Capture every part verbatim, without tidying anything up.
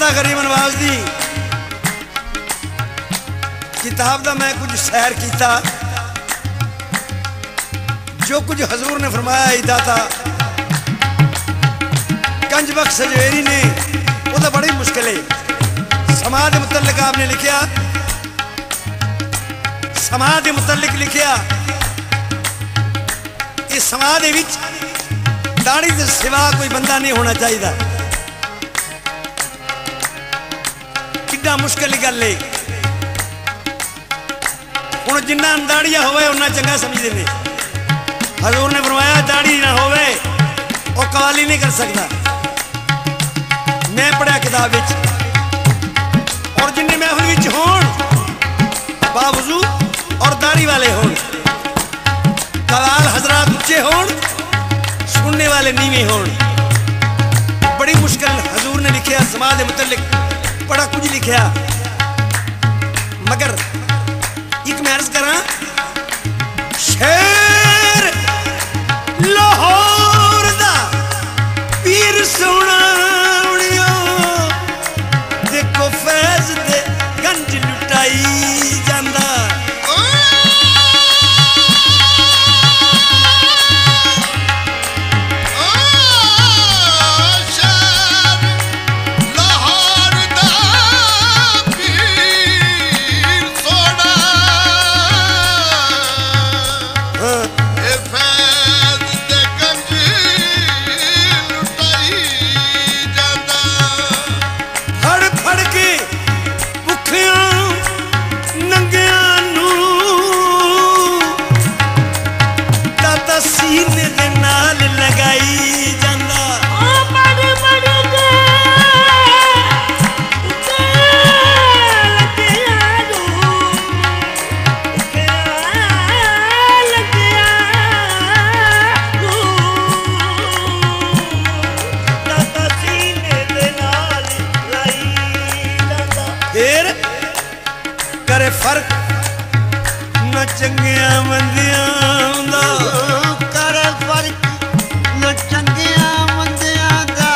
दाता गरीब नवाज दी किताब दा मैं कुछ सैर किया, जो कुछ हजूर ने फरमाया ही दाता गंज बख्श सजवेरी ने वो तो बड़ी मुश्किल है। समाज के मुतल्लिक आपने लिखा, समाज के मुतल्लिक लिखा इस समाज के विच दाढ़ी के सिवा कोई बंदा नहीं होना चाहिए। कितना मुश्किल गल है। हुण जिन्ना दाड़िया होवे उन्ना चंगा समझते हैं। हजूर ने फरमाया दाढ़ी ना होवे वो कवाली नहीं कर सकता। मैं पढ़िया किताब विच और जिन्ने महफिल विच होण बावजू और दाढ़ी वाले होण, कवाल हजरात उच्चे होण, सुनने वाले नीवे होण, बड़ी मुश्किल हजूर ने लिखा। समाज के मुतल्लिक बड़ा कुछ लिखा, मगर एक मैं अर्ज करा शेर लाहौर दा पीर सोना देखो फैज दे गंज लुटाई जांदा। करे फर्क न चंगिया मंदियां दा, करे फर्क न चंगिया मंदियां दा,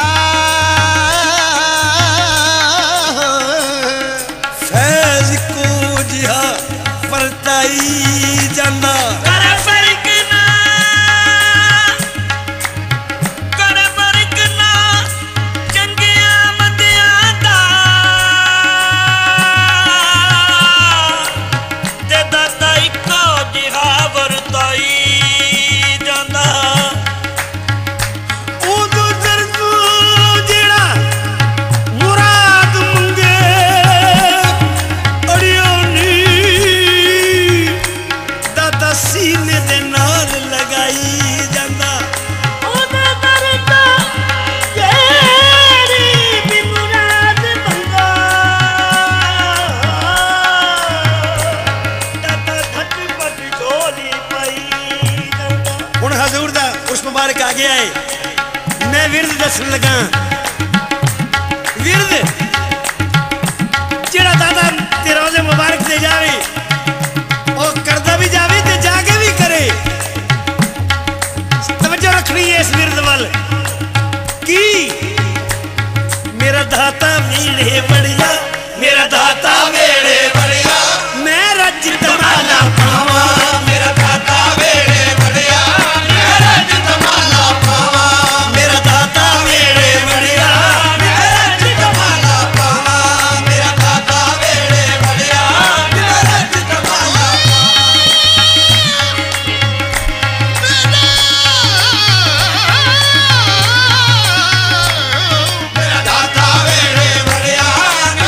फैज को जिहा परताई जांदा। करे फर्क ना करे फर्क ना चंगिया मंदियां दा, मुबारक आ गया है। मैं विरद दसन लगा, विरद जेड़ा दादा ते रोज़े मुबारक से जावे और करदा भी जावे ते जाके भी करे। तवज्जो रखनी है इस विरद वाल की मेरा दाता मेरे बढ़िया, मेरा दाता मेरे बढ़िया, मैं रज तमाला पावा, मेरा दाता मेरे बढ़िया, मेरा दाता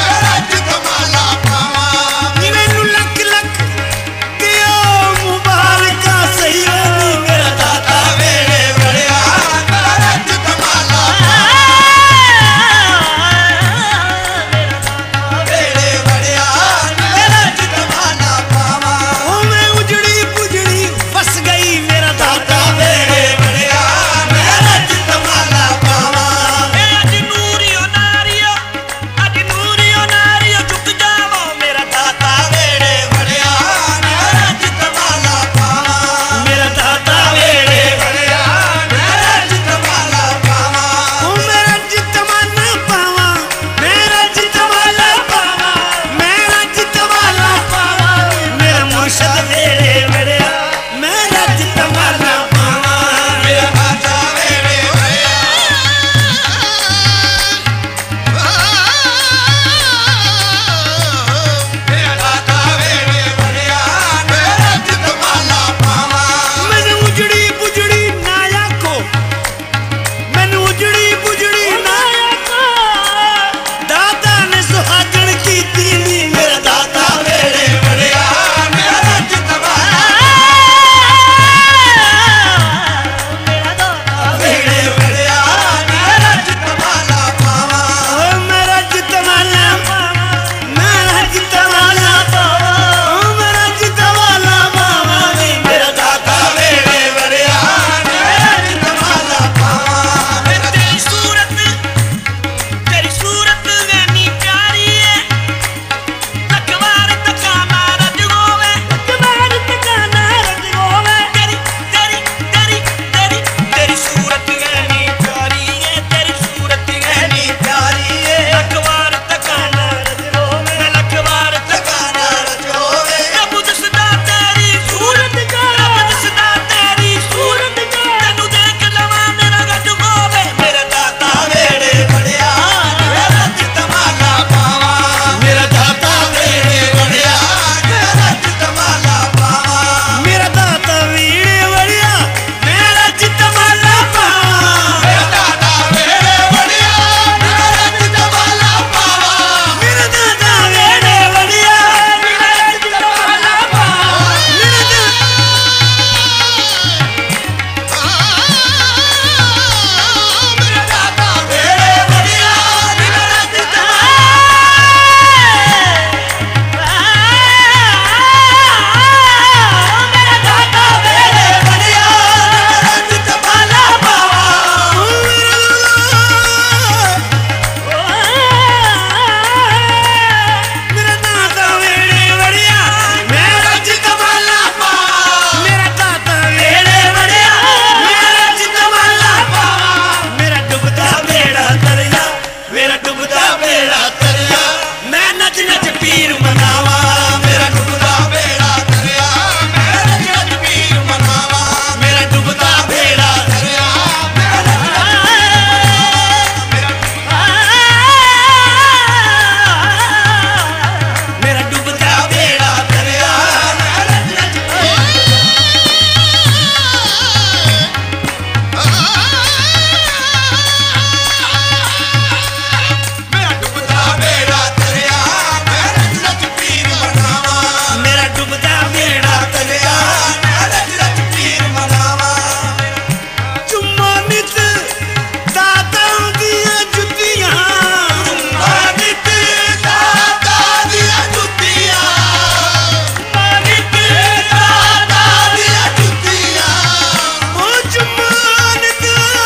बेड़ा तरिया मैं रच रच पीर मनावा चुम्मा नित दाता दिया जुतियां चुम्मा नित दाता दिया जुतियां चुम्मा नित दाता दिया जुतियां ओ चुम्मा नित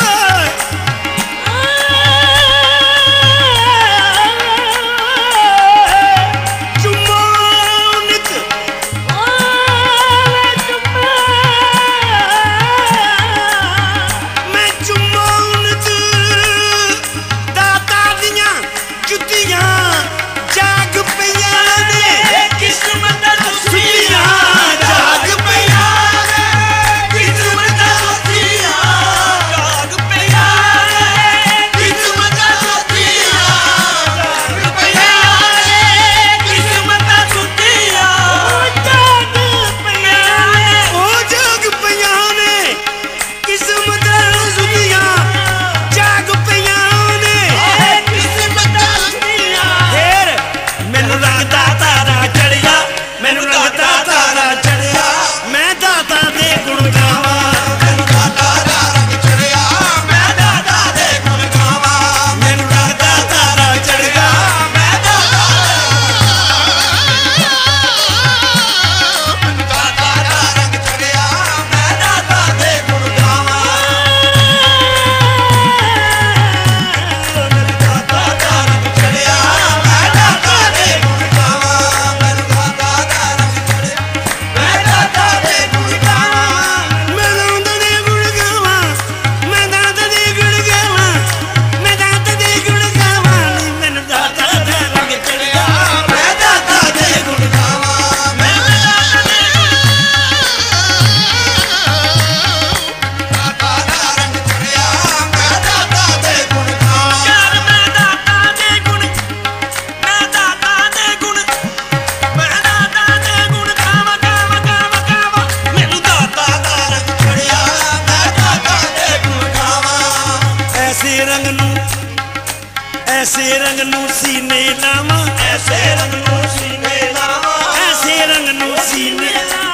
ऐसे रंग नू सीने लावा ऐसे रंग नू सीने लावा ऐसे रंग नू सीने